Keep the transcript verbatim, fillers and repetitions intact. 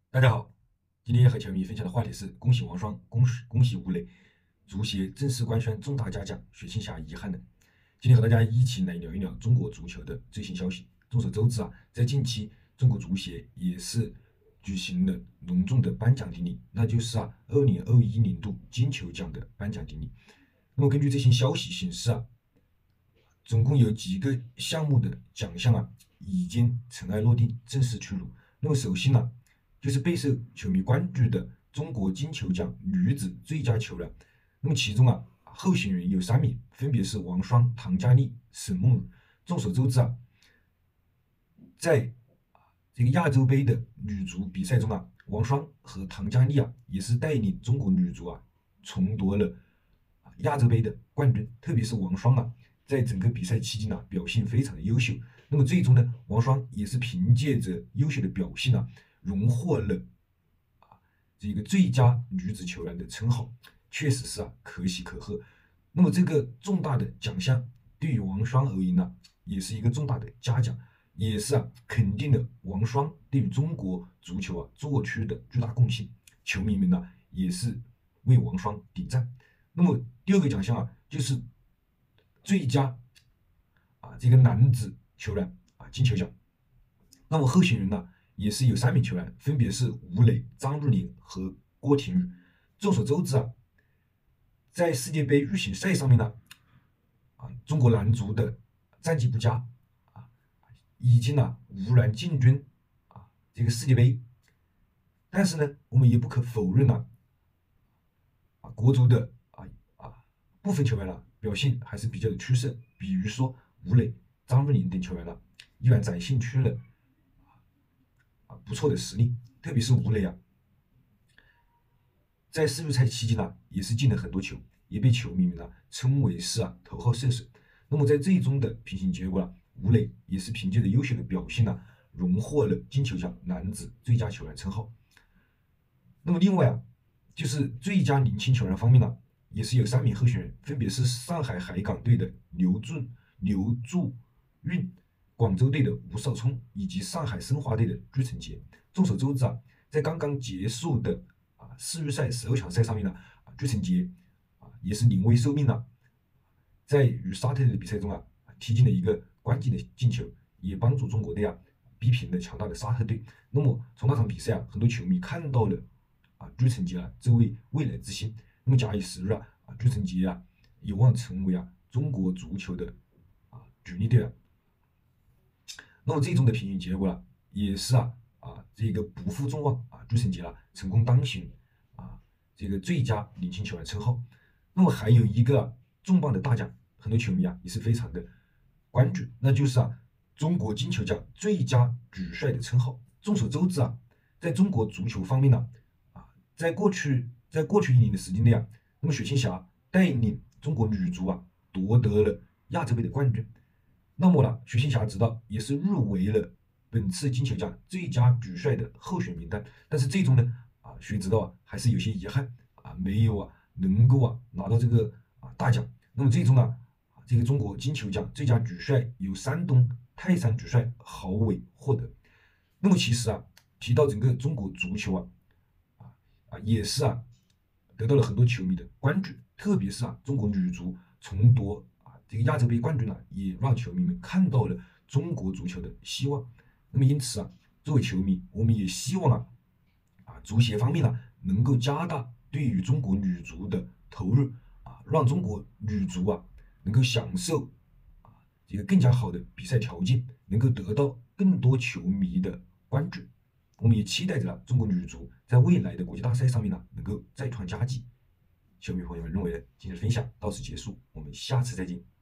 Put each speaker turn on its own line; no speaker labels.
大家好，今天和球迷分享的话题是：恭喜王霜，恭喜恭喜吴磊，足协正式官宣重大嘉奖，雪庆霞遗憾的。今天和大家一起来聊一聊中国足球的最新消息。众所周知啊，在近期中国足协也是举行了隆重的颁奖典礼，那就是啊二零二一年度金球奖的颁奖典礼。那么根据最新消息显示啊，总共有几个项目的奖项啊已经尘埃落定，正式出炉。那么首先呢、啊，就是备受球迷关注的中国金球奖女子最佳球员。那么其中啊，候选人有三名，分别是王霜、唐佳丽、沈梦雨。众所周知啊，在这个亚洲杯的女足比赛中啊，王霜和唐佳丽啊也是带领中国女足啊重夺了亚洲杯的冠军。特别是王霜啊，在整个比赛期间呢、啊，表现非常的优秀。那么最终呢，王霜也是凭借着优秀的表现啊，荣获了啊这个最佳女子球员的称号，确实是啊可喜可贺。那么这个重大的奖项对于王霜而言呢，也是一个重大的嘉奖，也是啊肯定了王霜对于中国足球啊做出的巨大贡献。球迷们呢也是为王霜点赞。那么第二个奖项啊，就是最佳啊这个男子球员啊金球奖。那么候选人呢也是有三名球员，分别是吴磊、张玉宁和郭婷宇。众所周知啊，在世界杯预选赛上面呢，啊中国男足的战绩不佳啊，已经呢无缘进军啊这个世界杯。但是呢，我们也不可否认呢，啊国足的啊啊部分球员呢表现还是比较的出色，比如说吴磊、张玉宁等球员呢，依然展现出了啊不错的实力。特别是吴磊啊，在世预赛期间呢，也是进了很多球，也被球迷们呢称为是啊头号射手。那么在最终的评选结果呢，吴磊也是凭借着优秀的表现呢，荣获了金球奖男子最佳球员称号。那么另外啊，就是最佳年轻球员方面呢，也是有三名候选人，分别是上海海港队的刘柱刘柱运、广州队的吴少聪以及上海申花队的朱晨杰。众所周知啊，在刚刚结束的啊世预赛十二强赛上面呢，啊朱晨杰啊也是临危受命了，在与沙特的比赛中啊踢进了一个关键的进球，也帮助中国队啊逼平了强大的沙特队。那么从那场比赛啊，很多球迷看到了啊朱晨杰啊这位未来之星。那么假以时日啊，啊朱晨杰啊有望成为啊中国足球的啊主力队员。那么最终的评选结果呢，也是啊啊这个不负众望啊，朱晨杰啊成功当选啊这个最佳年轻球员称号。那么还有一个、啊、重磅的大奖，很多球迷啊也是非常的关注，那就是啊中国金球奖最佳主帅的称号。众所周知啊，在中国足球方面呢，啊在过去在过去一年的时间内啊，那么雪庆霞带领中国女足啊夺得了亚洲杯的冠军。那么呢，徐庆霞知道也是入围了本次金球奖最佳主帅的候选名单，但是最终呢，啊，谁知道啊，还是有些遗憾啊，没有啊，能够啊拿到这个啊大奖。那么最终呢，啊，这个中国金球奖最佳主帅由山东泰山主帅郝伟获得。那么其实啊，提到整个中国足球啊，啊啊也是啊，得到了很多球迷的关注，特别是啊，中国女足重夺这个亚洲杯冠军呢，也让球迷们看到了中国足球的希望。那么因此啊，作为球迷，我们也希望啊，啊足协方面呢能够加大对于中国女足的投入啊，让中国女足啊能够享受啊这个更加好的比赛条件，能够得到更多球迷的关注。我们也期待着中国女足在未来的国际大赛上面呢能够再创佳绩。球迷朋友们认为呢，今天的分享到此结束，我们下次再见。